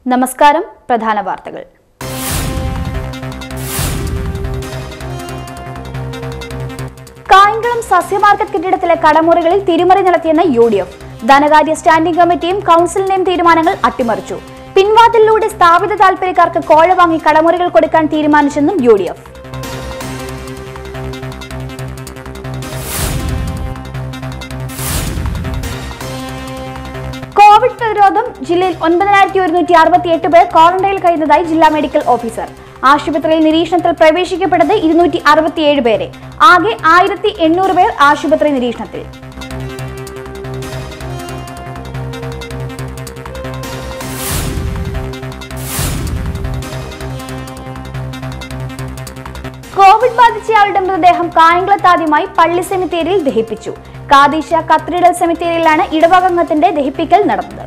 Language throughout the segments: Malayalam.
നമസ്കാരം. പ്രധാന വാർത്തകൾ. കായംകുളം സസ്യമാർക്കറ്റ് കെട്ടിടത്തിലെ കടമുറികളിൽ തിരിമറി നടത്തിയെന്ന് UDF. ധനകാര്യ സ്റ്റാൻഡിംഗ് കമ്മിറ്റിയും കൌൺസിലിന്റെയും തീരുമാനങ്ങൾ അട്ടിമറിച്ചു. പിൻവാതിലിലൂടെ സ്ഥാപിത താൽപര്യക്കാർക്ക് കോഴ വാങ്ങി കടമുറികൾ കൊടുക്കാൻ തീരുമാനിച്ചെന്നും UDF. കോവിഡ് പ്രതിരോധം ജില്ലയിൽ 9168 പേർ ക്വാറന്റൈനിൽ കഴിയുന്നതായി ജില്ലാ മെഡിക്കൽ ഓഫീസർ. ആശുപത്രിയിൽ നിരീക്ഷണത്തിൽ പ്രവേശിക്കപ്പെട്ടത് 267 പേരെ. ആകെ 1800 പേർ ആശുപത്രി നിരീക്ഷണത്തിൽ. കോവിഡ് ബാധിച്ചയാളുടെ മൃതദേഹം കായംകുളത്താദ്യമായി പള്ളി സെമിത്തേരിയിൽ ദഹിപ്പിച്ചു. കാദീശ കത്തീഡ്രൽ സെമിത്തേരിയിലാണ് ഇടവകംഗത്തിന്റെ ദഹിപ്പിക്കൽ നടന്നത്.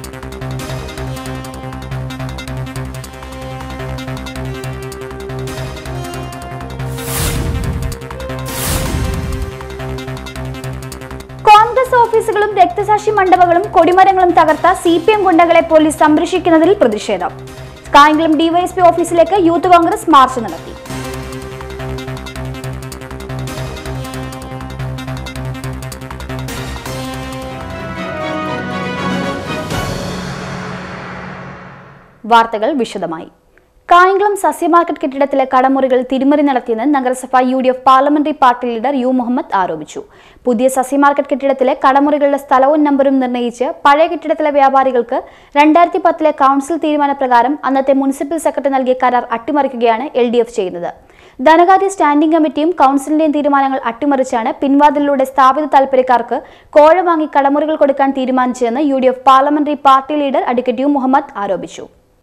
കോൺഗ്രസ് ഓഫീസുകളും രക്തസാക്ഷി മണ്ഡപങ്ങളും കൊടിമരങ്ങളും തകർത്ത CPM ഗുണ്ടകളെ പോലീസ് സംരക്ഷിക്കുന്നതിൽ പ്രതിഷേധം. കായംകുളം DYSP ഓഫീസിലേക്ക് യൂത്ത് കോൺഗ്രസ് മാർച്ച് നടത്തി. വാർത്തകൾ വിശദമായി. കായംകുളം സസ്യമാർക്കറ്റ് കെട്ടിടത്തിലെ കടമുറികൾ തിരിമറി നടത്തിയെന്ന് നഗരസഭ UDF parliamentary party leader U Muhammad ആരോപിച്ചു. പുതിയ സസ്യമാർക്കറ്റ് കെട്ടിടത്തിലെ കടമുറികളുടെ സ്ഥലവും നമ്പറും നിർണ്ണയിച്ച് പഴയ കെട്ടിടത്തിലെ വ്യാപാരികൾക്ക് 2010 കൌൺസിൽ തീരുമാനപ്രകാരം അന്നത്തെ മുനിസിപ്പൽ സെക്രട്ടറി നൽകിയ കരാർ അട്ടിമറിക്കുകയാണ് LDF ചെയ്യുന്നത്. ധനകാര്യ സ്റ്റാൻഡിംഗ് കമ്മിറ്റിയും കൌൺസിലിന്റെയും തീരുമാനങ്ങൾ അട്ടിമറിച്ചാണ് പിൻവാതിലിലൂടെ സ്ഥാപിത താൽപര്യക്കാർക്ക് കോഴ വാങ്ങി കടമുറികൾ കൊടുക്കാൻ തീരുമാനിച്ചതെന്ന് UDF parliamentary party leader advocate U Muhammad ആരോപിച്ചു.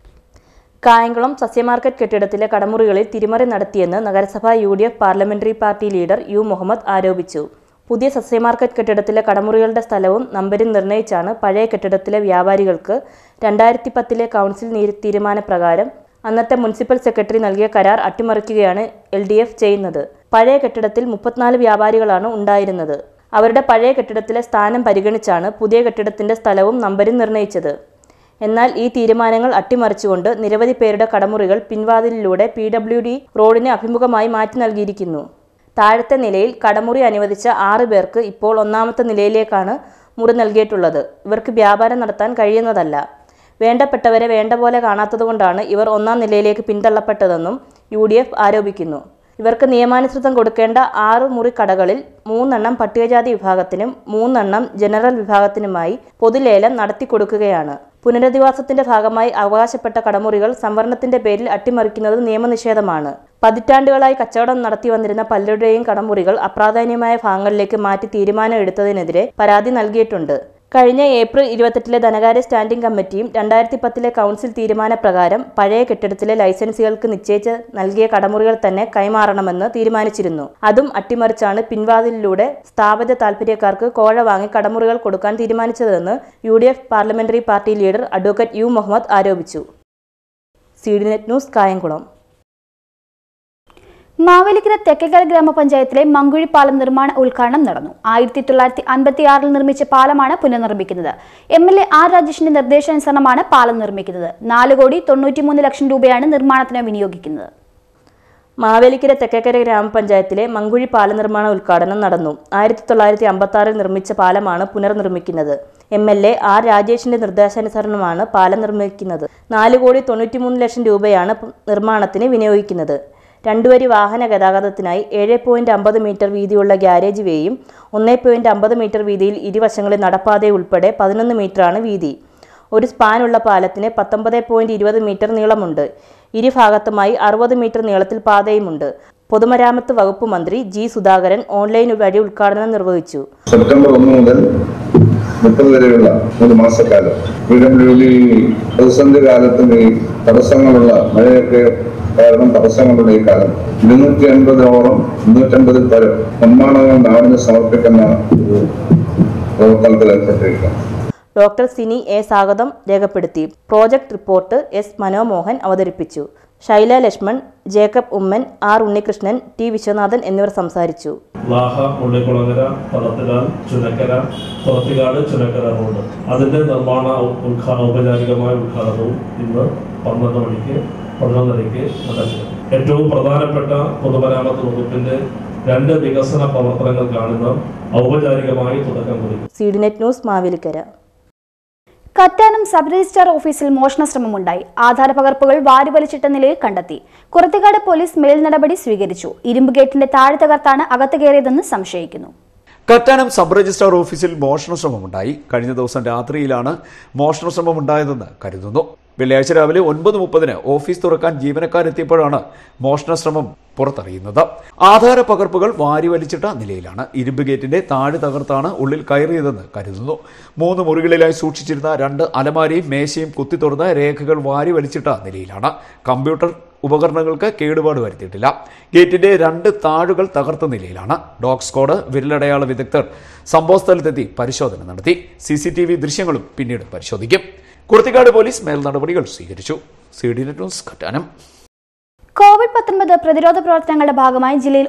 കായംകുളം സസ്യമാർക്കറ്റ് കെട്ടിടത്തിലെ കടമുറികളിൽ തിരിമറി നടത്തിയെന്ന് നഗരസഭ UDF parliamentary party leader U Muhammad ആരോപിച്ചു. പുതിയ സസ്യമാർക്കറ്റ് കെട്ടിടത്തിലെ കടമുറികളുടെ സ്ഥലവും നമ്പരും നിർണ്ണയിച്ചാണ് പഴയ കെട്ടിടത്തിലെ വ്യാപാരികൾക്ക് 2010 കൌൺസിൽ തീരുമാനപ്രകാരം അന്നത്തെ മുനിസിപ്പൽ സെക്രട്ടറി നൽകിയ കരാർ അട്ടിമറിക്കുകയാണ് LDF ചെയ്യുന്നത്. പഴയ കെട്ടിടത്തിൽ 34 വ്യാപാരികളാണ് ഉണ്ടായിരുന്നത്. അവരുടെ പഴയ കെട്ടിടത്തിലെ സ്ഥാനം പരിഗണിച്ചാണ് പുതിയ കെട്ടിടത്തിന്റെ സ്ഥലവും നമ്പരും നിർണ്ണയിച്ചത്. എന്നാൽ ഈ തീരുമാനങ്ങൾ അട്ടിമറിച്ചുകൊണ്ട് നിരവധി പേരുടെ കടമുറികൾ പിൻവാതിലിലൂടെ PWD റോഡിന് അഭിമുഖമായി മാറ്റി നൽകിയിരിക്കുന്നു. താഴത്തെ നിലയിൽ കടമുറി അനുവദിച്ച 6 പേർക്ക് ഇപ്പോൾ ഒന്നാമത്തെ നിലയിലേക്കാണ് മുറി നൽകിയിട്ടുള്ളത്. ഇവർക്ക് വ്യാപാരം നടത്താൻ കഴിയുന്നതല്ല. വേണ്ടപ്പെട്ടവരെ വേണ്ട പോലെ കാണാത്തതുകൊണ്ടാണ് ഇവർ ഒന്നാം നിലയിലേക്ക് പിന്തള്ളപ്പെട്ടതെന്നും UDF ആരോപിക്കുന്നു. ഇവർക്ക് നിയമാനുസൃതം കൊടുക്കേണ്ട 6 മുറി കടകളിൽ 3 പട്ടികജാതി വിഭാഗത്തിനും 3 ജനറൽ വിഭാഗത്തിനുമായി പൊതുലേലം നടത്തിക്കൊടുക്കുകയാണ്. പുനരധിവാസത്തിന്റെ ഭാഗമായി അവകാശപ്പെട്ട കടമുറികൾ സംവരണത്തിന്റെ പേരിൽ അട്ടിമറിക്കുന്നത് നിയമനിഷേധമാണ്. പതിറ്റാണ്ടുകളായി കച്ചവടം നടത്തി വന്നിരുന്ന പലരുടെയും കടമുറികൾ അപ്രാധാന്യമായ ഭാഗങ്ങളിലേക്ക് മാറ്റി തീരുമാനം എടുത്തതിനെതിരെ പരാതി നൽകിയിട്ടുണ്ട്. കഴിഞ്ഞ ഏപ്രിൽ 28 ധനകാര്യ സ്റ്റാൻഡിംഗ് കമ്മിറ്റിയും 2010 കൌൺസിൽ തീരുമാനപ്രകാരം പഴയ കെട്ടിടത്തിലെ ലൈസൻസുകൾക്ക് നിശ്ചയിച്ച് നൽകിയ കടമുറികൾ തന്നെ കൈമാറണമെന്ന് തീരുമാനിച്ചിരുന്നു. അതും അട്ടിമറിച്ചാണ് പിൻവാതിലിലൂടെ സ്ഥാപിത താൽപര്യക്കാർക്ക് കോഴ വാങ്ങി കടമുറികൾ കൊടുക്കാൻ തീരുമാനിച്ചതെന്ന് UDF parliamentary party leader advocate U Muhammad ആരോപിച്ചു. CDNet news, Kayamkulam. മാവേലിക്കര തെക്കേക്കര ഗ്രാമപഞ്ചായത്തിലെ മങ്കുഴി പാലം നിർമ്മാണ ഉദ്ഘാടനം നടന്നു. 1956 നിർമ്മിച്ച പാലമാണ് പുനർനിർമ്മിക്കുന്നത്. MLA R രാജേഷിന്റെ നിർദ്ദേശാനുസരണമാണ് പാലം നിർമ്മിക്കുന്നത്. 4,93 ലക്ഷം രൂപയാണ് നിർമ്മാണത്തിന് വിനിയോഗിക്കുന്നത്. മാവേലിക്കര തെക്കേക്കര ഗ്രാമപഞ്ചായത്തിലെ മങ്കുഴി പാല നിർമ്മാണ ഉദ്ഘാടനം നടന്നു. 1956 നിർമ്മിച്ച പാലമാണ് പുനർനിർമ്മിക്കുന്നത്. MLA R രാജേഷിന്റെ നിർദ്ദേശാനുസരണമാണ് പാലം നിർമ്മിക്കുന്നത്. 4,93 ലക്ഷം രൂപയാണ് നിർമ്മാണത്തിന് വിനിയോഗിക്കുന്നത്. 2 വരി വാഹന ഗതാഗതത്തിനായി 7.50 മീറ്റർ വീതിയുള്ള ഗ്യാരേജ് വേയും 1.50 മീറ്റർ വീതിയിൽ ഇരുവശങ്ങളിൽ നടപ്പാത ഉൾപ്പെടെ 11 മീറ്ററാണ് വീതി. ഒരു സ്പാനുള്ള പാലത്തിന് 19.20 മീറ്റർ നീളമുണ്ട്. ഇരുഭാഗത്തുമായി 60 മീറ്റർ നീളത്തിൽ പാതയുമുണ്ട്. പൊതുമരാമത്ത് വകുപ്പ് മന്ത്രി G സുധാകരൻ ഓൺലൈൻ വഴി ഉദ്ഘാടനം നിർവഹിച്ചു. സെപ്റ്റംബർ 1 മുതൽ 30 വരെയുള്ള ഒരു മാസക്കാലം PWD പ്രതിസന്ധി കാലത്തിന് തടസ്സങ്ങളുള്ള മഴയൊക്കെ കാരണം തടസ്സങ്ങളുടെ ഈ കാലം 250 പരം നിർമ്മാണങ്ങൾ നാടിന് സമർപ്പിക്കുന്ന പ്രവർത്തനത്തിൽ ഏർപ്പെട്ടിരിക്കുന്നു. ഡോക്ടർ സിനി എ സ്വാഗതം രേഖപ്പെടുത്തി. പ്രോജക്ട് റിപ്പോർട്ട് S മനോമോഹൻ അവതരിപ്പിച്ചു. ഷൈല ലക്ഷ്മൺ, ജേക്കബ് ഉമ്മൻ, ആർ ഉണ്ണികൃഷ്ണൻ, ടി വിശ്വനാഥൻ എന്നിവർ സംസാരിച്ചു. ലാഹ, മുള്ളിക്കുളങ്ങര, പടത്തിലാൽ, ചുനക്കര, തോത്തിക്കാട്, ചുനക്കര റോഡ് അതിന്റെ നിർമ്മാണ ഔപചാരികമായ ഉദ്ഘാടനവും ഇന്ന് 11:30 നടക്കും. ഏറ്റവും പ്രധാനപ്പെട്ട പൊതുമരാമത്ത് വകുപ്പിന്റെ 2 വികസന പ്രവർത്തനങ്ങൾക്കാണ് ഇന്ന് ഔപചാരികമായി തുടക്കം കുറിക്കും. CDNet news, Mavelikkara. Kattanam sub registrar ഓഫീസിൽ മോഷണശ്രമമുണ്ടായി. ആധാര പകർപ്പുകൾ വാരിവലിച്ചിട്ട നിലയിൽ കണ്ടെത്തി. കുറത്തിക്കാട് പോലീസ് മേൽ നടപടി സ്വീകരിച്ചു. ഇരുമ്പ് ഗേറ്റിന്റെ താഴെ തകർത്താണ് അകത്ത് കയറിയതെന്ന് സംശയിക്കുന്നു. കറ്റാനം സബ് രജിസ്ട്രാർ ഓഫീസിൽ മോഷണശ്രമമുണ്ടായി. കഴിഞ്ഞ ദിവസം രാത്രിയിലാണ് മോഷണശ്രമമുണ്ടായതെന്ന് കരുതുന്നു. വെള്ളിയാഴ്ച രാവിലെ 9:30 ഓഫീസ് തുറക്കാൻ ജീവനക്കാരെത്തിയപ്പോഴാണ് മോഷണശ്രമം പുറത്തറിയുന്നത്. ആധാര പകർപ്പുകൾ വാരിവലിച്ചിട്ട നിലയിലാണ്. ഇരുമ്പ് ഗേറ്റിന്റെ താഴെ തകർത്താണ് ഉള്ളിൽ കയറിയതെന്ന് കരുതുന്നു. 3 മുറികളിലായി സൂക്ഷിച്ചിരുന്ന 2 അലമാരയും മേശയും കുത്തി തുറന്ന് രേഖകൾ വാരിവലിച്ചിട്ട നിലയിലാണ്. കമ്പ്യൂട്ടർ ഉപകരണങ്ങൾക്ക് കേടുപാട് വരുത്തിയിട്ടില്ല. ഗേറ്റിന്റെ 2 താഴുകൾ തകർത്ത നിലയിലാണ്. ഡോഗ് സ്ക്വാഡ്, വിരലടയാള വിദഗ്ധർ സംഭവസ്ഥലത്തെത്തി പരിശോധന നടത്തി. CCTV ദൃശ്യങ്ങളും പിന്നീട് പരിശോധിക്കും. കുറത്തിക്കാട് പോലീസ് മേൽ നടപടികൾ സ്വീകരിച്ചു. CDNet news, Kattanam. COVID-19 പ്രതിരോധ പ്രവർത്തനങ്ങളുടെ ഭാഗമായി ജില്ലയിൽ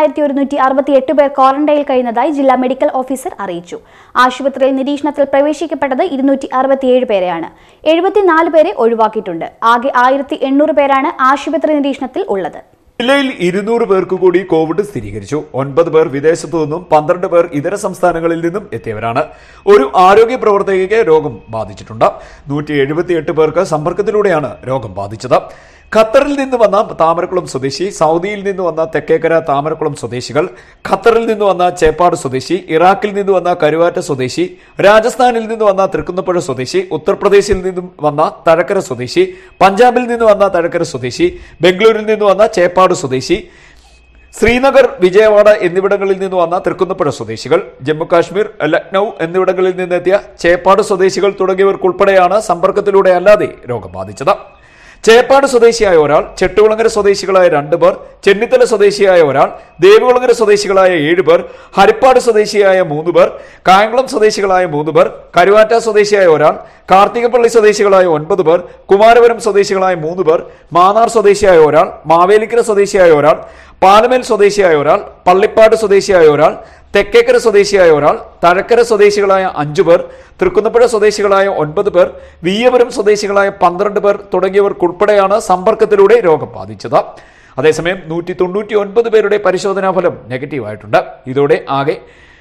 9168 പേർ ക്വാറന്റൈനിൽ കഴിയുന്നതായി ജില്ലാ മെഡിക്കൽ ഓഫീസർ അറിയിച്ചു. ആശുപത്രിയിൽ നിരീക്ഷണത്തിൽ പ്രവേശിക്കപ്പെട്ടത് 267 പേരെയാണ്. 74 പേരെ ഒഴിവാക്കിയിട്ടുണ്ട്. ആകെ 1800 പേരാണ് ആശുപത്രി നിരീക്ഷണത്തിൽ ഉള്ളത്. ജില്ലയിൽ 200 പേർക്ക് കൂടി കോവിഡ് സ്ഥിരീകരിച്ചു. 9 പേർ വിദേശത്തു നിന്നും 12 പേർ ഇതര സംസ്ഥാനങ്ങളിൽ നിന്നും എത്തിയവരാണ്. ഒരു ആരോഗ്യ പ്രവർത്തകയ്ക്ക് രോഗം ബാധിച്ചിട്ടുണ്ട്. 178 പേർക്ക് സമ്പർക്കത്തിലൂടെയാണ് രോഗം ബാധിച്ചത്. ഖത്തറിൽ നിന്ന് വന്ന താമരക്കുളം സ്വദേശി, സൗദിയിൽ നിന്ന് വന്ന തെക്കേക്കര താമരക്കുളം സ്വദേശികൾ, ഖത്തറിൽ നിന്ന് വന്ന ചേപ്പാട് സ്വദേശി, ഇറാഖിൽ നിന്ന് വന്ന കരുവാറ്റ സ്വദേശി, രാജസ്ഥാനിൽ നിന്ന് വന്ന തൃക്കുന്നപ്പുഴ സ്വദേശി, ഉത്തർപ്രദേശിൽ നിന്നും വന്ന തഴക്കര സ്വദേശി, പഞ്ചാബിൽ നിന്ന് വന്ന തഴക്കര സ്വദേശി, ബംഗളൂരിൽ നിന്ന് വന്ന ചേപ്പാട് സ്വദേശി, ശ്രീനഗർ, വിജയവാഡ എന്നിവിടങ്ങളിൽ നിന്ന് വന്ന തൃക്കുന്നപ്പുഴ സ്വദേശികൾ, ജമ്മുകാശ്മീർ, ലക്നൌ എന്നിവിടങ്ങളിൽ നിന്നെത്തിയ ചേപ്പാട് സ്വദേശികൾ തുടങ്ങിയവർക്കുൾപ്പെടെയാണ് സമ്പർക്കത്തിലൂടെ അല്ലാതെ രോഗം ബാധിച്ചത്. ചേപ്പാട് സ്വദേശിയായ ഒരാൾ, ചെട്ടുകുളങ്ങര സ്വദേശികളായ 2 പേർ, ചെന്നിത്തല സ്വദേശിയായ ഒരാൾ, ദേവികുളങ്ങര സ്വദേശികളായ 7 പേർ, ഹരിപ്പാട് സ്വദേശിയായ 3 പേർ, കായംകുളം സ്വദേശികളായ 3 പേർ, കരുവാറ്റ സ്വദേശിയായ ഒരാൾ, കാർത്തികപ്പള്ളി സ്വദേശികളായ 9 പേർ, കുമാരപുരം സ്വദേശികളായ 3 പേർ, മാന്നാർ സ്വദേശിയായ ഒരാൾ, മാവേലിക്കര സ്വദേശിയായ ഒരാൾ, പാലമേൽ സ്വദേശിയായ ഒരാൾ, പള്ളിപ്പാട് സ്വദേശിയായ ഒരാൾ, തെക്കേക്കര സ്വദേശിയായ ഒരാൾ, തഴക്കര സ്വദേശികളായ 5 പേർ, തൃക്കുന്നപ്പുഴ സ്വദേശികളായ 9 പേർ, വീയപുരം സ്വദേശികളായ 12 പേർ തുടങ്ങിയവർക്കുൾപ്പെടെയാണ് സമ്പർക്കത്തിലൂടെ രോഗം ബാധിച്ചത്. അതേസമയം 199 പേരുടെ പരിശോധനാ ഫലം നെഗറ്റീവായിട്ടുണ്ട്. ഇതോടെ ആകെ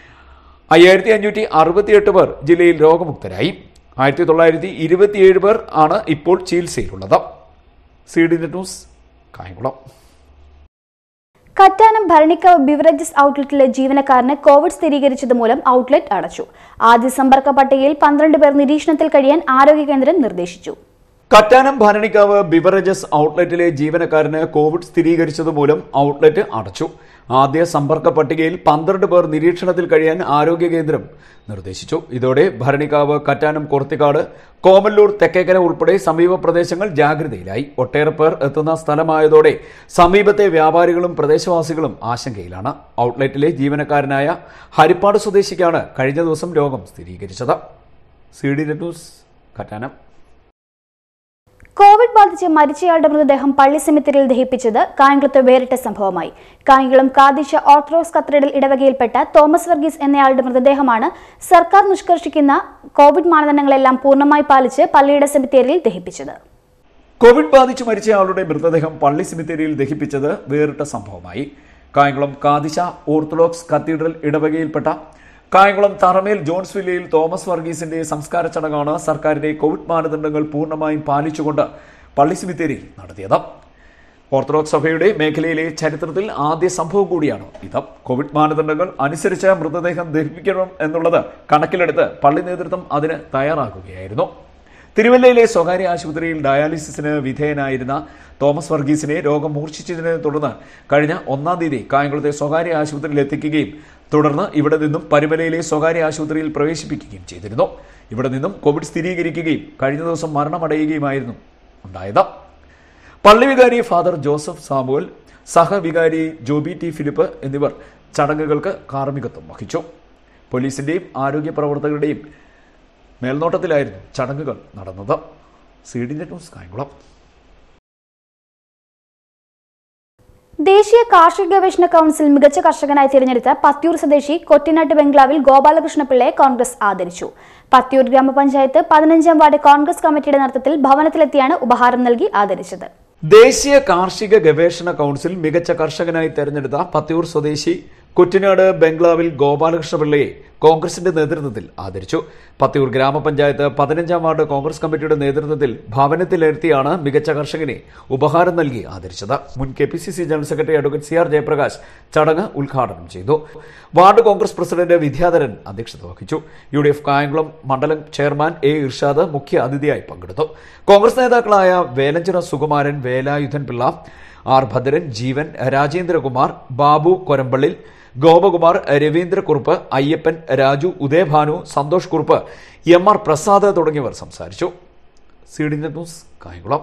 5568 പേർ ജില്ലയിൽ രോഗമുക്തരായി. 1927 പേർ ആണ് ഇപ്പോൾ ചികിത്സയിലുള്ളത്. CDNet news, Kayamkulam. Kattanam Bharanikkavu beverages ഔട്ട്ലെറ്റിലെ ജീവനക്കാരന് കോവിഡ് സ്ഥിരീകരിച്ചത് മൂലം ഔട്ട്ലെറ്റ് അടച്ചു. ആദ്യ സമ്പർക്ക പട്ടികയിൽ 12 പേർ നിരീക്ഷണത്തിൽ കഴിയാൻ ആരോഗ്യ കേന്ദ്രം നിർദ്ദേശിച്ചു. കറ്റാനം ഭരണിക്കാവ് ബിവറേജസ് ഔട്ട്ലെറ്റിലെ ജീവനക്കാരന് കോവിഡ് സ്ഥിരീകരിച്ചത് മൂലം ഔട്ട്ലെറ്റ് അടച്ചു. ആദ്യ സമ്പർക്ക പട്ടികയിൽ 12 പേർ നിരീക്ഷണത്തിൽ കഴിയാൻ ആരോഗ്യ കേന്ദ്രം നിർദ്ദേശിച്ചു. ഇതോടെ ഭരണിക്കാവ്, കറ്റാനം, കുറത്തിക്കാട്, കോമല്ലൂർ, തെക്കേക്കര ഉൾപ്പെടെ സമീപ പ്രദേശങ്ങൾ ജാഗ്രതയിലായി. ഒട്ടേറെ പേർ എത്തുന്ന സ്ഥലമായതോടെ സമീപത്തെ വ്യാപാരികളും പ്രദേശവാസികളും ആശങ്കയിലാണ്. ഔട്ട്ലെറ്റിലെ ജീവനക്കാരനായ ഹരിപ്പാട് സ്വദേശിക്കാണ് കഴിഞ്ഞ ദിവസം രോഗം സ്ഥിരീകരിച്ചത്. CDNet news, Kattanam. കോവിഡ് ബാധിച്ച് മരിച്ചയാളുടെ മൃതദേഹം പള്ളി സെമിത്തേരിയിൽ ദഹിപ്പിച്ചത് കായംകുളത്ത് വേറിട്ട സംഭവമായി. കായംകുളം കാദിശ ഓർത്തഡോക്സ് കത്തീഡ്രൽ ഇടവകയിൽപ്പെട്ട തോമസ് വർഗീസ് എന്നയാളുടെ മൃതദേഹമാണ് സർക്കാർ നിഷ്കർഷിക്കുന്ന കോവിഡ് മാനദണ്ഡങ്ങളെല്ലാം പൂർണ്ണമായി പാലിച്ച് പള്ളിയുടെ സെമിത്തേരിയിൽ ദഹിപ്പിച്ചത്. കോവിഡ് ബാധിച്ച് മരിച്ചയാളുടെ മൃതദേഹം പള്ളി സെമിത്തേരിയിൽ ദഹിപ്പിച്ചത് വേറിട്ട സംഭവമായി. കായംകുളം കാദിശ ഓർത്തഡോക്സ് കത്തീഡ്രൽ ഇടവകയിൽപ്പെട്ട കായംകുളം തറമേൽ ജോൺസ് വില്ലയിൽ തോമസ് വർഗീസിന്റെ സംസ്കാര ചടങ്ങാണ് സർക്കാരിന്റെ കോവിഡ് മാനദണ്ഡങ്ങൾ പൂർണ്ണമായും പാലിച്ചുകൊണ്ട് പള്ളി സെമിത്തേരിയിൽ നടത്തിയത്. ഓർത്തഡോക്സ് സഭയുടെ മേഖലയിലെ ചരിത്രത്തിൽ ആദ്യ സംഭവം കൂടിയാണ് ഇത്. കോവിഡ് മാനദണ്ഡങ്ങൾ അനുസരിച്ച് മൃതദേഹം ദഹിപ്പിക്കണം എന്നുള്ളത് കണക്കിലെടുത്ത് പള്ളി നേതൃത്വം അതിന് തയ്യാറാക്കുകയായിരുന്നു. തിരുവല്ലയിലെ സ്വകാര്യ ആശുപത്രിയിൽ ഡയാലിസിസിന് വിധേയനായിരുന്ന തോമസ് വർഗീസിനെ രോഗം മൂർച്ഛിച്ചതിനെ തുടർന്ന് കഴിഞ്ഞ 1-ാം തീയതി കായംകുളത്തെ സ്വകാര്യ ആശുപത്രിയിൽ എത്തിക്കുകയും തുടർന്ന് ഇവിടെ നിന്നും പരുമലയിലെ സ്വകാര്യ ആശുപത്രിയിൽ പ്രവേശിപ്പിക്കുകയും ചെയ്തിരുന്നു. ഇവിടെ നിന്നും കോവിഡ് സ്ഥിരീകരിക്കുകയും കഴിഞ്ഞ ദിവസം മരണമടയുകയുമായിരുന്നു ഉണ്ടായത്. പള്ളി വികാരി ഫാദർ ജോസഫ് സാമുവൽ, സഹവികാരി ജോബി ടി ഫിലിപ്പ് എന്നിവർ ചടങ്ങുകൾക്ക് കാർമ്മികത്വം വഹിച്ചു. പോലീസിന്റെയും ആരോഗ്യ പ്രവർത്തകരുടെയും മേൽനോട്ടത്തിലായിരുന്നു ചടങ്ങുകൾ നടന്നത്. CDNet news, Kayamkulam. ദേശീയ കാർഷിക ഗവേഷണ കൌൺസിൽ മികച്ച കർഷകനായി തിരഞ്ഞെടുത്ത പത്തിയൂർ സ്വദേശി കൊറ്റിനാട്ട് ബംഗ്ലാവിൽ ഗോപാലകൃഷ്ണപിള്ളയെ കോൺഗ്രസ് ആദരിച്ചു. പത്തിയൂർ ഗ്രാമപഞ്ചായത്ത് 15-ാം വാർഡ് കോൺഗ്രസ് കമ്മിറ്റിയുടെ നേതൃത്വത്തിൽ ഭവനത്തിലെത്തിയാണ് ഉപഹാരം നൽകി ആദരിച്ചത്. ദേശീയ കാർഷിക ഗവേഷണ കൌൺസിൽ മികച്ച കർഷകനായി തെരഞ്ഞെടുത്ത പത്തിയൂർ സ്വദേശി കൊറ്റിനാട് ബംഗ്ലാവിൽ ഗോപാലകൃഷ്ണപിള്ളയെ കോൺഗ്രസിന്റെ നേതൃത്വത്തിൽ ആദരിച്ചു. പത്തിയൂർ ഗ്രാമപഞ്ചായത്ത് 15-ാം വാർഡ് കോൺഗ്രസ് കമ്മിറ്റിയുടെ നേതൃത്വത്തിൽ ഭവനത്തിലെത്തിയാണ് മികച്ച കർഷകനെ ഉപഹാരം നൽകി ആദരിച്ചത്. മുൻ KPCC general secretary advocate CR Jayaprakash ചടങ്ങ് ഉദ്ഘാടനം ചെയ്തു. വാർഡ് കോൺഗ്രസ് പ്രസിഡന്റ് വിദ്യാധരൻ അധ്യക്ഷത വഹിച്ചു. UDF കായംകുളം മണ്ഡലം ചെയർമാൻ A. ഇർഷാദ് മുഖ്യ അതിഥിയായി പങ്കെടുത്തു. കോൺഗ്രസ് നേതാക്കളായ വേലഞ്ചിറ സുകുമാരൻ, വേലായുധൻ പിള്ള, R. ഭദ്രൻ, ജീവൻ, രാജേന്ദ്രകുമാർ, ബാബു കൊരമ്പള്ളിൽ, ഗോപകുമാർ, രവീന്ദ്രക്കുറുപ്പ്, അയ്യപ്പൻ, രാജു, ഉദയഭാനു, സന്തോഷ് കുറുപ്പ്, MR പ്രസാദ് തുടങ്ങിയവർ സംസാരിച്ചു. CDN news Kayamkulam.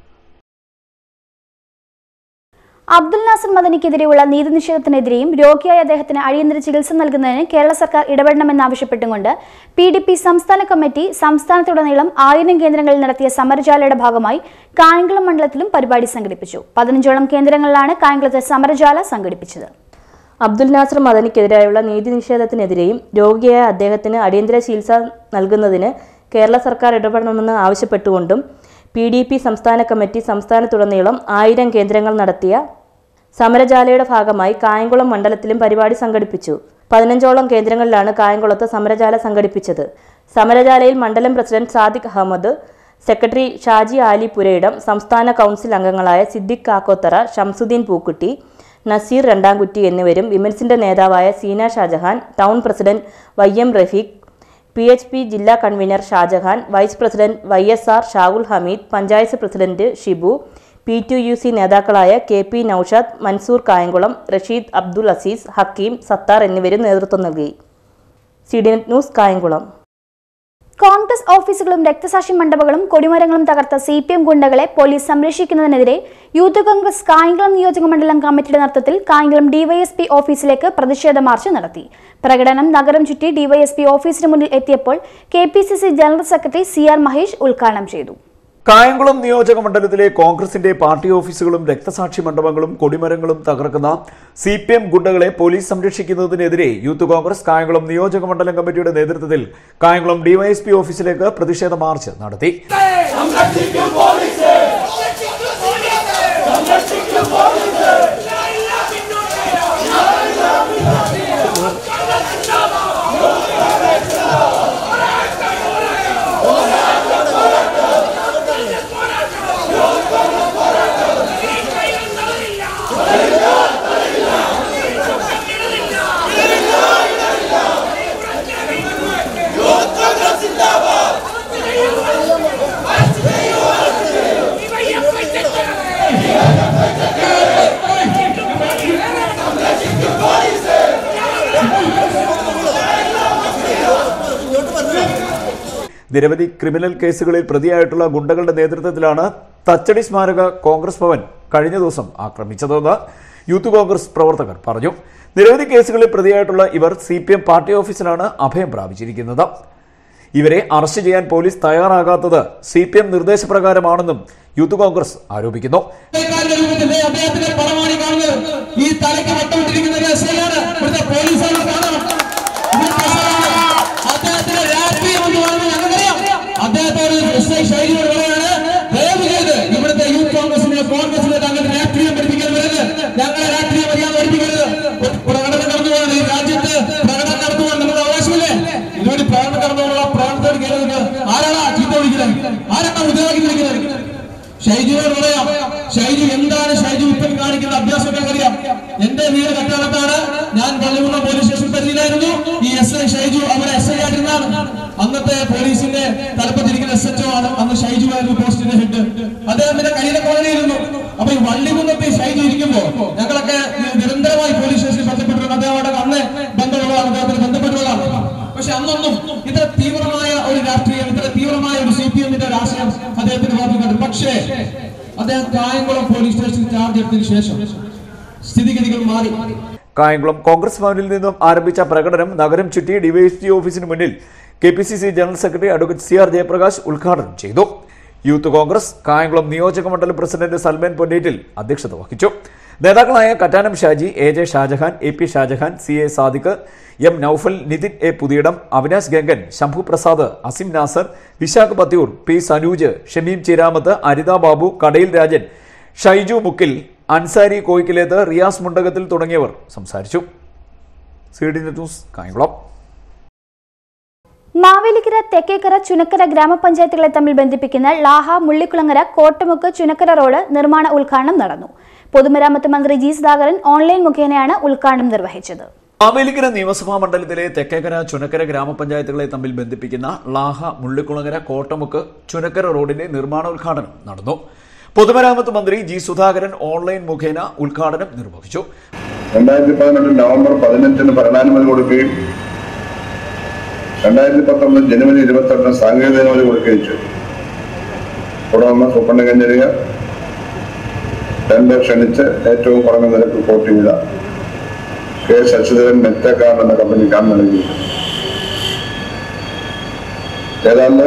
അബ്ദുൽ നാസർ മദനിക്കെതിരെയുള്ള നീതിനിഷേധത്തിനെതിരെയും രോഗിയായ അദ്ദേഹത്തിന് അടിയന്തര ചികിത്സ നൽകുന്നതിന് കേരള സർക്കാർ ഇടപെടണമെന്നാവശ്യപ്പെട്ടുകൊണ്ട് PDP സംസ്ഥാന കമ്മിറ്റി സംസ്ഥാനത്തുടനീളം 1000 കേന്ദ്രങ്ങളിൽ നടത്തിയ സമരജാലയുടെ ഭാഗമായി കായംകുളം മണ്ഡലത്തിലും പരിപാടി സംഘടിപ്പിച്ചു. 15ഓളം കേന്ദ്രങ്ങളിലാണ് കായംകുളത്തെ സമരജാല സംഘടിപ്പിച്ചത്. അബ്ദുൽ നാസർ മദനിക്കെതിരായുള്ള നീതിനിഷേധത്തിനെതിരെയും രോഗിയായ അദ്ദേഹത്തിന് അടിയന്തര ചികിത്സ നൽകുന്നതിന് കേരള സർക്കാർ ഇടപെടണമെന്ന് ആവശ്യപ്പെട്ടുകൊണ്ടും PDP സംസ്ഥാന കമ്മിറ്റി സംസ്ഥാനത്തുടനീളം 1000 കേന്ദ്രങ്ങൾ നടത്തിയ സമരജാലയുടെ ഭാഗമായി കായംകുളം മണ്ഡലത്തിലും പരിപാടി സംഘടിപ്പിച്ചു. 15ഓളം കേന്ദ്രങ്ങളിലാണ് കായംകുളത്ത് സമരജാല സംഘടിപ്പിച്ചത്. സമരജാലയിൽ മണ്ഡലം പ്രസിഡന്റ് സാദിഖ് അഹമ്മദ്, സെക്രട്ടറി ഷാജി ആലി പുരയിടം, സംസ്ഥാന കൗൺസിൽ അംഗങ്ങളായ സിദ്ദിഖ് കാക്കോത്തറ, ഷംസുദ്ദീൻ പൂക്കുട്ടി, നസീർ രണ്ടാംകുറ്റി എന്നിവരും വിമൻസിന്റെ നേതാവായ Seena Shajahan, town president YM Rafeeq, PHP ജില്ലാ convener Shajahan, vice president YSR Shahul Hameed, panchayat president Shibu, P2UC നേതാക്കളായ KP നൌഷാദ്, മൻസൂർ കായംകുളം, റഷീദ് അബ്ദുൽ അസീസ്, ഹക്കീം, സത്താർ എന്നിവരും നേതൃത്വം നൽകി. CDN news Kayamkulam. കോൺഗ്രസ് ഓഫീസുകളും രക്തസാക്ഷി മണ്ഡപങ്ങളും കൊടിമരങ്ങളും തകർത്ത CPM ഗുണ്ടകളെ പോലീസ് സംരക്ഷിക്കുന്നതിനെതിരെ യൂത്ത് കോൺഗ്രസ് കായംകുളം നിയോജക മണ്ഡലം കമ്മിറ്റിയുടെ നേതൃത്വത്തിൽ കായംകുളം DYSP ഓഫീസിലേക്ക് പ്രതിഷേധ മാർച്ച് നടത്തി. പ്രകടനം നഗരം ചുറ്റി DYSP ഓഫീസിന് മുന്നിൽ എത്തിയപ്പോൾ KPCC general secretary CR Mahesh ഉദ്ഘാടനം ചെയ്തു. കായംകുളം നിയോജക മണ്ഡലത്തിലെ കോൺഗ്രസിന്റെ പാർട്ടി ഓഫീസുകളും രക്തസാക്ഷി മണ്ഡപങ്ങളും കൊടിമരങ്ങളും തകർക്കുന്ന CPM ഗുണ്ടകളെ പോലീസ് സംരക്ഷിക്കുന്നതിനെതിരെ യൂത്ത് കോൺഗ്രസ് കായംകുളം നിയോജക മണ്ഡലം കമ്മിറ്റിയുടെ നേതൃത്വത്തിൽ കായംകുളം DYSP ഓഫീസിലേക്ക് പ്രതിഷേധ മാർച്ച് നടത്തി. നിരവധി ക്രിമിനൽ കേസുകളിൽ പ്രതിയായിട്ടുള്ള ഗുണ്ടകളുടെ നേതൃത്വത്തിലാണ് തച്ചടി സ്മാരക കോൺഗ്രസ് ഭവൻ കഴിഞ്ഞ ദിവസം ആക്രമിച്ചതെന്ന് യൂത്ത് കോൺഗ്രസ് പ്രവർത്തകർ പറഞ്ഞു. നിരവധി കേസുകളിൽ പ്രതിയായിട്ടുള്ള ഇവർ CPM പാർട്ടി ഓഫീസിലാണ് അഭയം പ്രാപിച്ചിരിക്കുന്നത്. ഇവരെ അറസ്റ്റ് ചെയ്യാൻ പോലീസ് തയ്യാറാകാത്തത് CPM നിർദ്ദേശപ്രകാരമാണെന്നും യൂത്ത് കോൺഗ്രസ് ആരോപിക്കുന്നു. ഇവിടുത്തെ യൂത്ത് കോൺഗ്രസിനെ തങ്ങളുടെ രാഷ്ട്രീയം പഠിപ്പിക്കാൻ വരുന്നത് ഞങ്ങളെ രാഷ്ട്രീയം അറിയാൻ പഠിപ്പിക്കരുത്. പ്രകടനം നടന്നുപോകാൻ ഈ രാജ്യത്ത് പ്രകടനം നടത്തുവാൻ നമ്മുടെ അവകാശമില്ലേ? ഇതുവഴി പ്രകടനം നടന്നുകൊണ്ടുള്ള പ്രകടനത്തോട് കേരളത്തിൽ ആരാണ് ചീത്ത വിളിക്കുന്നത്? ആരാണ് ഉദ്യോഗി വിളിക്കുന്നത്? ഷൈജുവിനോട് പറയാം, ഷൈജു എന്താണ് ഷൈജു ഇപ്പം കാണിക്കുന്ന അഭ്യാസമൊക്കെ അറിയാം. എന്റെ വീട് കട്ടാളത്താണ്. ഞാൻ പള്ളികുളം പോലീസ് സ്റ്റേഷൻ പരിധിയിലായിരുന്നു. ഈ SI ഷൈജു അവിടെ SI ആയിരുന്നാണ്. അന്നത്തെ പോലീസിന്റെ തലപ്പത്തിരിക്കുന്ന SHO ആണ് അന്ന് ഷൈജു ആയിരുന്നു പോസ്റ്റിന്റെ ഹെഡ്. അദ്ദേഹത്തിന്റെ കയ്യിലെ കോളനിയിരുന്നു. അപ്പൊ ഈ വള്ളികുന്നത്തെ ഷൈജു ഇരിക്കുമ്പോ ഞങ്ങളൊക്കെ നിരന്തരമായി പോലീസ് സ്റ്റേഷനിൽ ബന്ധപ്പെട്ടിട്ടുണ്ട്. അദ്ദേഹം അന്ന് ബന്ധമുള്ളതാണ്, അദ്ദേഹത്തിന് ബന്ധപ്പെട്ടുള്ളതാണ്. പക്ഷെ അന്നൊന്നും ഇത്ര തീവ്രമായ ഒരു രാഷ്ട്രീയം, ഇത്ര തീവ്രമായ ഒരു CPMന്റെ രാഷ്ട്രീയം അദ്ദേഹത്തിന് ബാധിക്കുന്നുണ്ട്. പക്ഷേ അദ്ദേഹം കായംകുളം പോലീസ് സ്റ്റേഷനിൽ ചാർജ് എടുത്തതിനു ശേഷം സ്ഥിതിഗതികൾ മാറി. കായംകുളം കോൺഗ്രസ് ഭവനിൽ നിന്നും ആരംഭിച്ച പ്രകടനം നഗരം ചുറ്റി DYSP ഓഫീസിന് മുന്നിൽ KPCC general secretary advocate CR Jayaprakash ഉദ്ഘാടനം ചെയ്തു. യൂത്ത് കോൺഗ്രസ് കായംകുളം നിയോജക മണ്ഡലം പ്രസിഡന്റ് സൽമാൻ പൊന്നേറ്റിൽ അധ്യക്ഷത വഹിച്ചു. നേതാക്കളായ Kattanam Shaji, AJ Shah Jahan, AP Shah Jahan, CA Sadiq, M Noufal, Nitin A Puthiyidam, Avinash Gangan, Shambhu Prasad, Asim Nasar, Vishakh Pathiyoor, P Sanooj, Shameem Chiramath, Aritha Babu, കടയിൽ രാജൻ, ഷൈജു മുക്കിൽ, അൻസാരി കോയിക്കിലേത്ത്, റിയാസ് മുണ്ടകത്തിൽ തുടങ്ങിയവർ സംസാരിച്ചു. CDN news Kayamkulam. മാവേലിക്കര, തെക്കേക്കര, ചുനക്കര ഗ്രാമപഞ്ചായത്തുകളെ തമ്മിൽ ബന്ധിപ്പിക്കുന്ന ലാഹ മുള്ളിക്കുളങ്ങര കോട്ടമുക്ക് ചുനക്കര റോഡ് നിർമ്മാണ ഉദ്ഘാടനം നടന്നു. പൊതുമരാമത്ത് മന്ത്രി G സുധാകരൻ ഓൺലൈൻ മുഖേനയാണ് ഉദ്ഘാടനം നിർവഹിച്ചത്. മാവേലിക്കര നിയമസഭാ മണ്ഡലത്തിലെ തെക്കേക്കര, ചുനക്കര ഗ്രാമപഞ്ചായത്തുകളെ തമ്മിൽ ബന്ധിപ്പിക്കുന്ന ലാഹ മുള്ളിക്കുളങ്ങര കോട്ടമുക്ക് ചുനക്കര റോഡിന്റെ നിർമ്മാണോദ്ഘാടനം നടന്നു. പൊതുമരാമത്ത് മന്ത്രി G സുധാകരൻ ഓൺലൈൻ മുഖേന ഉദ്ഘാടനം നിർവഹിച്ചു. 2018 നവംബർ 15 ഭരണാനുമതി കൊടുക്കുകയും 2019 ജനുവരി 28 സാങ്കേതിക അനുമതി കൊടുക്കുകയും ചെയ്തു. തുടർന്ന് സൂപ്രണ്ട് കഞ്ചേരിയ ടെൻഡർ ക്ഷണിച്ച് ഏറ്റവും കുറഞ്ഞ നിരക്ക് റിപ്പോർട്ട് ചെയ്ത K ശശിധരൻ മെറ്റക്കാർ എന്ന കമ്പനിക്കാണ് നൽകിയത്. ഏതാണ്ട്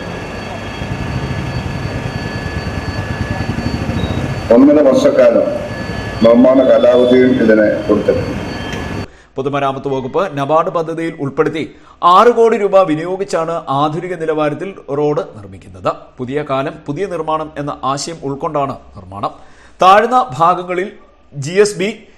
1.5 വർഷക്കാലം നിർമ്മാണ കാലാവധിയും ഇതിനെ കൊടുത്തിട്ടുണ്ട്. പൊതുമരാമത്ത് വകുപ്പ് നബാർഡ് പദ്ധതിയിൽ ഉൾപ്പെടുത്തി 6 കോടി രൂപ വിനിയോഗിച്ചാണ് ആധുനിക നിലവാരത്തിൽ റോഡ് നിർമ്മിക്കുന്നത്. പുതിയ കാലം പുതിയ നിർമ്മാണം എന്ന ആശയം ഉൾക്കൊണ്ടാണ് നിർമ്മാണം. താഴ്ന്ന ഭാഗങ്ങളിൽ GSB,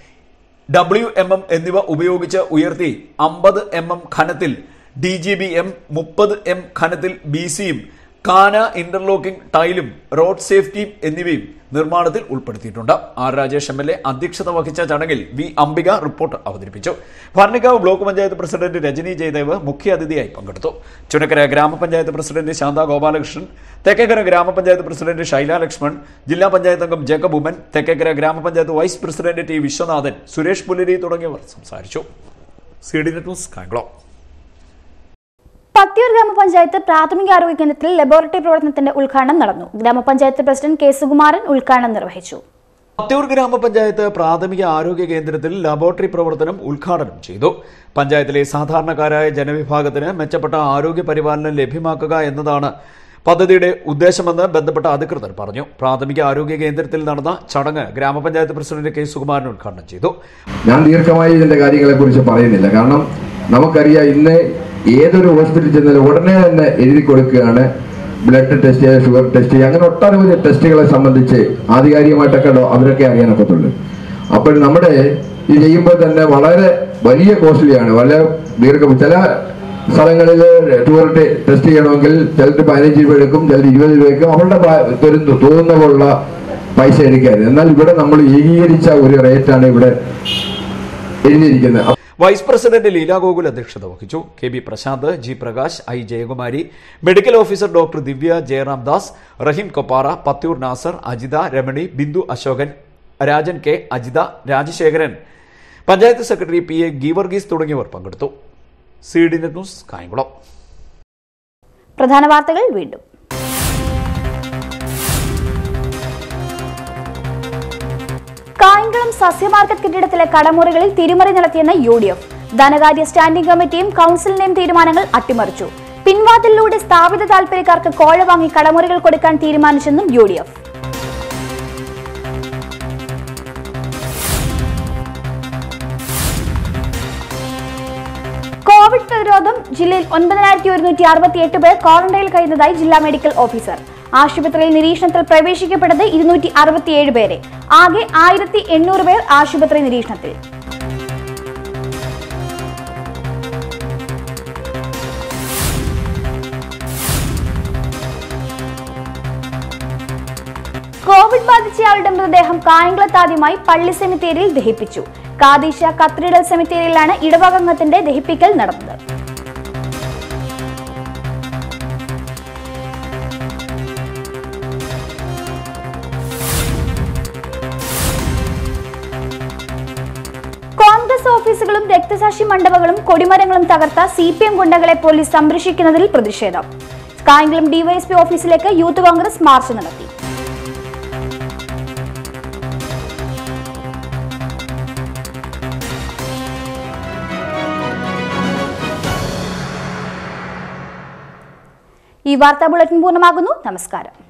WMM എന്നിവ ഉപയോഗിച്ച് ഉയർത്തി 50 mm ഘനത്തിൽ DGBM, 30 m ഘനത്തിൽ BCയും കാന ഇന്റർലോക്കിംഗ് ടൈലും റോഡ് സേഫ്റ്റിയും എന്നിവയും നിർമ്മാണത്തിൽ ഉൾപ്പെടുത്തിയിട്ടുണ്ട്. R രാജേഷ് MLA അധ്യക്ഷത വഹിച്ച ചടങ്ങിൽ V അംബിക റിപ്പോർട്ട് അവതരിപ്പിച്ചു. ഭരണിക്കാവ് ബ്ലോക്ക് പഞ്ചായത്ത് പ്രസിഡന്റ് രജനി ജയദേവ് മുഖ്യാതിഥിയായി പങ്കെടുത്തു. ചുനക്കര ഗ്രാമപഞ്ചായത്ത് പ്രസിഡന്റ് ശാന്ത ഗോപാലകൃഷ്ണൻ, തെക്കേക്കര ഗ്രാമപഞ്ചായത്ത് പ്രസിഡന്റ് ശൈല ലക്ഷ്മൺ, ജില്ലാ പഞ്ചായത്ത് അംഗം ജേക്കബ് ഉമ്മൻ, തെക്കേക്കര ഗ്രാമപഞ്ചായത്ത് vice president T Viswanathan, Suresh Pullari തുടങ്ങിയവർ സംസാരിച്ചു. CDN news Kayamkulam. പത്തിയൂർ ഗ്രാമപഞ്ചായത്ത് പ്രാഥമികാരോഗ്യ കേന്ദ്രത്തിൽ ലബോറട്ടറി പ്രവർത്തനത്തിന്റെ ഉദ്ഘാടനം നടന്നു. ഗ്രാമപഞ്ചായത്ത് പ്രസിഡന്റ് K സുകുമാരൻ ഉദ്ഘാടനം നിർവഹിച്ചു. പത്തിയൂർ ഗ്രാമപഞ്ചായത്ത് പ്രാഥമിക ആരോഗ്യ കേന്ദ്രത്തിൽ ലബോറട്ടറി പ്രവർത്തനം ഉദ്ഘാടനം ചെയ്തു. പഞ്ചായത്തിലെ സാധാരണക്കാരായ ജനവിഭാഗത്തിന് മെച്ചപ്പെട്ട ആരോഗ്യ പരിപാലനം ലഭ്യമാക്കുക എന്നതാണ് പദ്ധതിയുടെ ഉദ്ദേശമെന്ന് ബന്ധപ്പെട്ട അധികൃതർ പറഞ്ഞു. പ്രാഥമിക ആരോഗ്യ കേന്ദ്രത്തിൽ നടന്ന ചടങ്ങ് ഗ്രാമപഞ്ചായത്ത് പ്രസിഡന്റ് K സുകുമാരൻ ഉദ്ഘാടനം ചെയ്തു. ഞാൻ ദീർഘമായി ഇതിന്റെ കാര്യങ്ങളെക്കുറിച്ച് പറയുന്നില്ല. കാരണം നമുക്കറിയാം, ഇന്ന് ഏതൊരു ഹോസ്പിറ്റലിൽ ചെന്നാലും ഉടനെ തന്നെ എഴുതി കൊടുക്കുകയാണ് ബ്ലഡ് ടെസ്റ്റ് ചെയ്യുക, ഷുഗർ ടെസ്റ്റ് ചെയ്യുക, അങ്ങനെ ഒട്ടനവധി ടെസ്റ്റുകളെ സംബന്ധിച്ച് ആധികാരികമായിട്ടൊക്കെ അവരൊക്കെ അറിയാനൊക്കത്തുള്ളൂ. അപ്പോൾ നമ്മുടെ ഇത് ചെയ്യുമ്പോൾ തന്നെ വളരെ വലിയ കോസ്റ്റ്ലിയാണ്. വളരെ ചില സ്ഥലങ്ങളിൽ ഷുഗർ ടെസ്റ്റ് ചെയ്യണമെങ്കിൽ ചിലർ 15 രൂപ എടുക്കും, ചിലർ 20 രൂപ എടുക്കും. അവരുടെ തോന്നുന്ന പോലുള്ള പൈസ എടുക്കാറ്. എന്നാൽ ഇവിടെ നമ്മൾ ഏകീകരിച്ച ഒരു റേറ്റാണ് ഇവിടെ എഴുതിയിരിക്കുന്നത്. വൈസ് പ്രസിഡന്റ് ലീല ഗോകുൽ അധ്യക്ഷത വഹിച്ചു. KB Prashanth, G Prakash, I Jayakumari, medical officer doctor Divya Jayaram Das, Raheem Koppara, Pathiyoor Nasar, Ajitha, Ramani, Bindu Ashokan, Rajan K, Ajitha, Rajasekharan, panchayat secretary PA Geevarghese തുടങ്ങിയവർ പങ്കെടുത്തു. CDN news Kayamkulam. പ്രധാന വാർത്തകൾ വീണ്ടും. കായംകുളം സസ്യമാർക്കറ്റ് കെട്ടിടത്തിലെ കടമുറികളിൽ തിരിമറി നടത്തിയെന്ന് UDF. ധനകാര്യ സ്റ്റാൻഡിംഗ് കമ്മിറ്റിയും കൌൺസിലിന്റെയും തീരുമാനങ്ങൾ അട്ടിമറിച്ചു. പിൻവാതിലിലൂടെ സ്ഥാപിത താൽപര്യക്കാർക്ക് കോഴ വാങ്ങി കടമുറികൾ കൊടുക്കാൻ തീരുമാനിച്ചെന്നും UDF. കോവിഡ് പ്രതിരോധം ജില്ലയിൽ 9168 പേർ ക്വാറന്റൈനിൽ കഴിയുന്നതായി ജില്ലാ മെഡിക്കൽ ഓഫീസർ. ആശുപത്രിയിൽ നിരീക്ഷണത്തിൽ പ്രവേശിക്കപ്പെട്ടത് 267 പേരെ. ആകെ 1800 പേർ ആശുപത്രി നിരീക്ഷണത്തിൽ. കോവിഡ് ബാധിച്ചയാളുടെ മൃതദേഹം കായംകുളത്താദ്യമായി പള്ളി സെമിത്തേരിയിൽ ദഹിപ്പിച്ചു. കാദീശ കത്തീഡ്രൽ സെമിത്തേരിയിലാണ് ഇടവകംഗത്തിന്റെ ദഹിപ്പിക്കൽ നടന്നത്. കോൺഗ്രസ് ഓഫീസുകളും രക്തസാക്ഷി മണ്ഡപങ്ങളും കൊടിമരങ്ങളും തകർത്ത CPM ഗുണ്ടകളെ പോലീസ് സംരക്ഷിക്കുന്നതിൽ പ്രതിഷേധം. കായംകുളം DYSP ഓഫീസിലേക്ക് യൂത്ത് കോൺഗ്രസ് മാർച്ച് നടത്തി. ഈ വാർത്താ ബുള്ളറ്റിൻ പൂർണ്ണമാകുന്നു. നമസ്കാരം.